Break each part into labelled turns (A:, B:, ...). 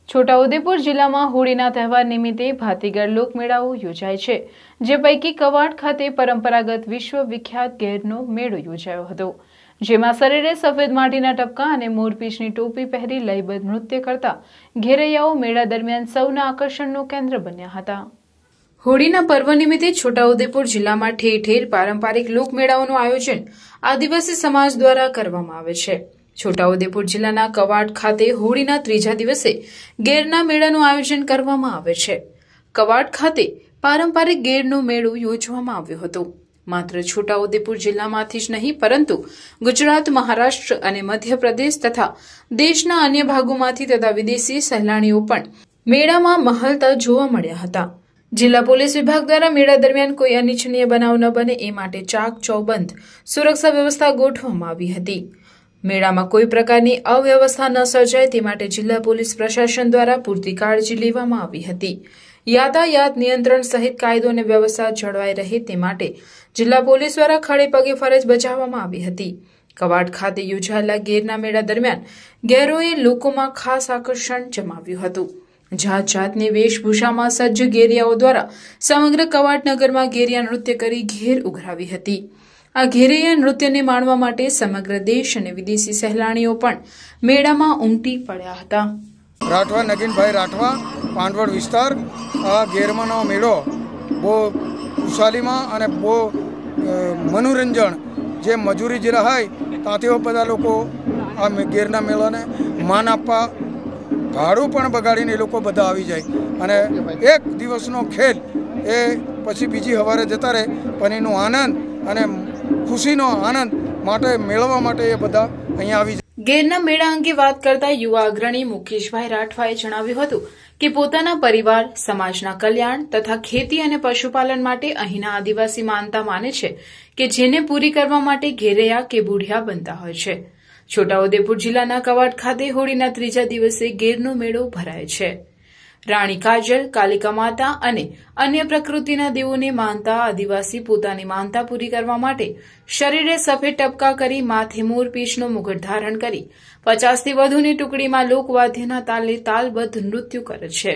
A: છોટાઉદેપુર જિલ્લામાં હોળીના તહેવાર નિમિત્તે ભાતીગળ લોકમેળાઓ યોજાય છે, જે પૈકી કવાડ ખાતે પરંપરાગત વિશ્વ વિખ્યાત ઘેરનો મેળો યોજાયો હતો, જેમાં શરીરે સફેદ માટીના ટપકા અને મોરપીંછની ટોપી પહેરી લયબદ્ધ નૃત્ય કરતા ઘેરૈયાઓ મેળા દરમિયાન સૌના આકર્ષણનું કેન્દ્ર બન્યા હતા। હોળીના પર્વ નિમિત્તે છોટાઉદેપુર જિલ્લામાં ઠેર ઠેર પારંપરિક લોકમેળાઓનું આયોજન આદિવાસી સમાજ દ્વારા કરવામાં આવે છે। છોટાઉદેપુર જિલ્લાના કવાડ ખાતે હોળીના ત્રીજા દિવસે ગેરના મેળાનું આયોજન કરવામાં આવે છે। કવાડ ખાતે પારંપરિક ગેરનો મેળો યોજવામાં આવ્યો હતો। માત્ર છોટાઉદેપુર જિલ્લામાંથી જ નહીં, પરંતુ ગુજરાત, મહારાષ્ટ્ર અને મધ્યપ્રદેશ તથા દેશના અન્ય ભાગોમાંથી તથા વિદેશી સહેલાણીઓ પણ મેળામાં મહલતા જોવા મળ્યા હતા। જિલ્લા પોલીસ વિભાગ દ્વારા મેળા દરમિયાન કોઈ અનિચ્છનીય બનાવ ન બને એ માટે ચાક ચૌબંધ સુરક્ષા વ્યવસ્થા ગોઠવવામાં આવી હતી। મેળામાં કોઈ પ્રકારની અવ્યવસ્થા ન સર્જાય તે માટે જિલ્લા પોલીસ પ્રશાસન દ્વારા પૂરતી કાળજી લેવામાં આવી હતી। યાતાયાત નિયંત્રણ સહિત કાયદો અને વ્યવસ્થા જળવાઈ રહે તે માટે જિલ્લા પોલીસ દ્વારા ખડે પગે ફરજ બજાવવામાં આવી હતી। કવાડ ખાતે યોજાયેલા ગેરના મેળા દરમિયાન ગેરોએ લોકોમાં ખાસ આકર્ષણ જમાવ્યું હતું। જાત જાતની વેશભૂષામાં સજ્જ ગેરિયાઓ દ્વારા સમગ્ર કવાડ નગરમાં ગેરિયા નૃત્ય કરી ઘેર ઉઘરાવી હતી। આ ઘેરૈયા નૃત્યને માણવા માટે સમગ્ર દેશ અને વિદેશી સહેલાણીઓ પણ મેળામાં ઉમટી પડ્યા હતા।
B: રાઠવા નગીનભાઈ રાઠવા, પાંડવડ વિસ્તાર। આ ગેરમાંનો મેળો બહુ ખુશાલીમાં અને બહુ મનોરંજન, જે મજૂરી જરા હોય ત્યાંથી બધા લોકો આ ગેરના મેળાને માન આપવા ભાડું પણ બગાડીને એ લોકો બધા આવી જાય અને એક દિવસનો ખેલ એ પછી બીજી સવારે જતા રહે, પણ એનો આનંદ અને ખુશીનો આનંદ માટે મેળવવા માટે એ બધા અહીંયા આવી જાય।
A: ગેરના મેળા અંગે વાત કરતા યુવા અગ્રણી મુકેશભાઈ રાઠવાએ જણાવ્યું હતું કે પોતાના પરિવાર, સમાજના કલ્યાણ તથા ખેતી અને પશુપાલન માટે અહીંના આદિવાસી માનતા માને છે કે જેને પૂરી કરવા માટે ઘેરૈયા કે બુઢિયા બનતા હોય છે। છોટાઉદેપુર જિલ્લાના કવાડ ખાતે હોળીના ત્રીજા દિવસે ગેરનો મેળો ભરાય છે। રાણી કાજલ, કાલિકા માતા અને અન્ય પ્રકૃતિના દેવોને માનતા આદિવાસી પોતાની માનતા પૂરી કરવા માટે શરીરે સફેદ ટપકા કરી, માથે મોરપીંછનો મુગટ ધારણ કરી 50થી વધુની ટુકડીમાં લોકવાદ્યના તાલે તાલબદ્ધ નૃત્યો કરે છે।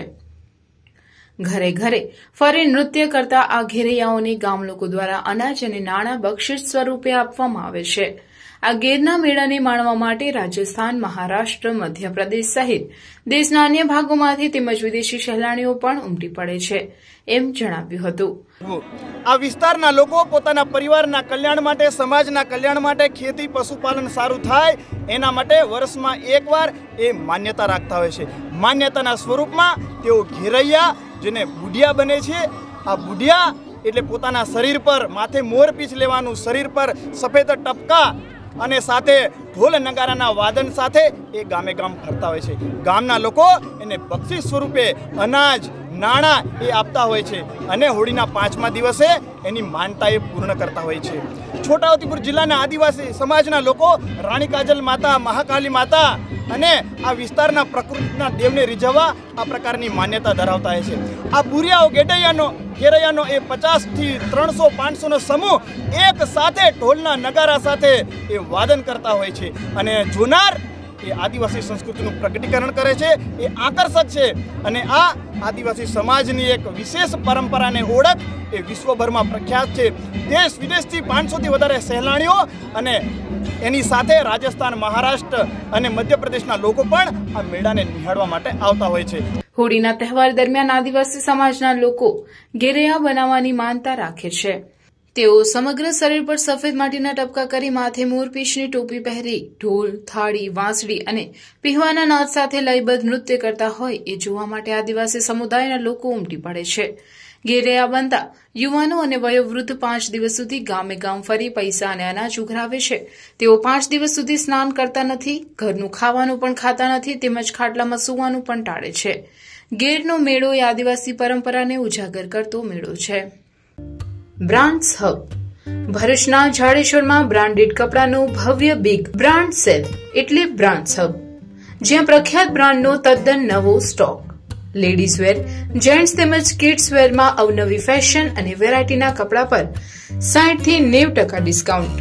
A: ઘરે ઘરે ફરી નૃત્ય કરતા આ ઘેરૈયાઓને ગામ લોકો દ્વારા અનાજ અને નાણાં બક્ષિસ સ્વરૂપે આપવામાં આવે છે। આ ગેરના મેળાને માણવા માટે રાજસ્થાન, મહારાષ્ટ્ર, મધ્યપ્રદેશ સહિત દેશના અન્ય ભાગોમાંથી તેમજ વિદેશી સહેલાણીઓ પણ ઉમટી પડે છે, એમ જણાવ્યું હતું।
C: આ વિસ્તારના લોકો પોતાના પરિવારના કલ્યાણ માટે, સમાજના કલ્યાણ માટે, ખેતી પશુપાલન સારું થાય એના માટે વર્ષમાં એકવાર એ માન્યતા રાખતા હોય છે। માન્યતાના સ્વરૂપમાં તેઓ ઘેરૈયા, જેને બુઢિયા બને છે। આ બુઢિયા એટલે પોતાના શરીર પર માથે મોરપીંછ લેવાનું, શરીર પર સફેદ ટપકા અને સાથે ઢોલ નગારાના વાદન સાથે એ ગામે ગામ ફરતા હોય છે। ગામના લોકો એને બક્ષિસ સ્વરૂપે અનાજ, નાણાં એ આપતા હોય છે અને હોળીના 5મા દિવસે એની માનતા એ પૂર્ણ કરતા હોય છે। છોટાઉદેપુર જિલ્લાના આદિવાસી સમાજના લોકો રાણી કાજલ માતા, મહાકાલી માતા અને આ વિસ્તારના પ્રકૃતિના દેવને રીઝવવા આ પ્રકારની માન્યતા ધરાવતા હોય છે। આ બુરિયાઓ ઘેરૈયાનો એ 50થી 300, 500નો સમૂહ એક સાથે ઢોલના નગારા સાથે એ વાદન કરતા હોય છે અને જોનાર એ આદિવાસી સંસ્કૃતિનું પ્રગટીકરણ કરે છે। એ આકર્ષક છે અને આ આદિવાસી સમાજની એક વિશેષ પરંપરાને ઓળખ એ વિશ્વભરમાં પ્રખ્યાત છે। દેશ વિદેશથી 500થી વધારે સહેલાણીઓ અને એની સાથે રાજસ્થાન, મહારાષ્ટ્ર અને મધ્યપ્રદેશના લોકો પણ આ મેળાને નિહાળવા માટે આવતા હોય છે।
A: હોળીના તહેવાર દરમિયાન આદિવાસી સમાજના લોકો ઘેરૈયા બનાવવાની માનતા રાખે છે। તેઓ સમગ્ર શરીર પર સફેદ માટીના ટપકા કરી, માથે મોરપીંછની ટોપી પહેરી ઢોલ, થાળી, વાંસળી અને પીહવાના નાદ સાથે લયબદ્ધ નૃત્ય કરતા હોય એ જોવા માટે આદિવાસી સમુદાયના લોકો ઉમટી પડે છે। ઘેરૈયા બનતા યુવાનો અને વયોવૃદ્ધ 5 દિવસ સુધી ગામે ગામ ફરી પૈસા અને અનાજ ઉઘરાવે છે। તેઓ 5 દિવસ સુધી સ્નાન કરતા નથી, ઘરનું ખાવાનું પણ ખાતા નથી તેમજ ખાટલામાં સૂવાનું પણ ટાળે છે। ગેરનો મેળો એ આદિવાસી પરંપરાને ઉજાગર કરતો મેળો છે। બ્રાન્ડ્સ હબ ભરૂચના જાડેશ્વરમાં બ્રાન્ડેડ કપડાનું ભવ્ય બિગ બ્રાન્ડ સેલ એટલે બ્રાન્ડ્સ હબ, જ્યાં પ્રખ્યાત બ્રાન્ડનો તદ્દન નવો સ્ટોક, લેડીઝ વેર, જેન્ટ્સ તેમજ કિડ્સ વેરમાં અવનવી ફેશન અને વેરાયટીના કપડા પર 60થી 90% ડિસ્કાઉન્ટ।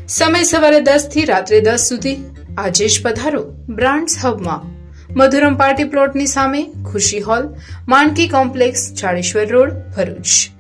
A: સમય સવારે 10 થી રાત્રે 10 સુધી। આજે જ પધારો બ્રાન્ડ્સ હબમાં। મધુરમ પાર્ટી પ્લોટની સામે Khushi hall, Manki complex, Chaleshwar road, Bharuch.